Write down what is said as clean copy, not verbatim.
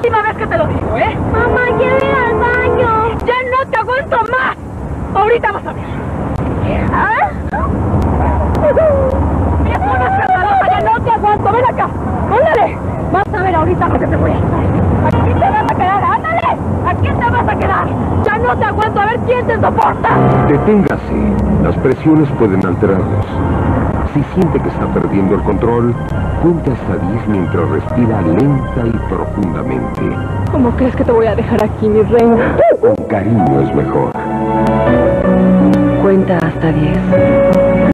última vez que te lo digo, ¿eh? Mamá, quiero ir al baño. ¡Ya no te aguanto más! Ahorita vas a ver. ¿Ah? ¡Me pones escandalosa! ¡Ya no te aguanto! ¡Ven acá! ¡Ándale! Vas a ver ahorita lo que te voy a hacer. ¡Aquí te vas a quedar! ¡Ándale! ¡Aquí te vas a quedar! ¡Ya no te aguanto! ¡A ver quién te soporta! Deténgase. Las presiones pueden alterarlos. Si siente que está perdiendo el control, cuente hasta 10 mientras respira lenta y profundamente. ¿Cómo crees que te voy a dejar aquí, mi reina? Con cariño es mejor. Cuenta hasta 10.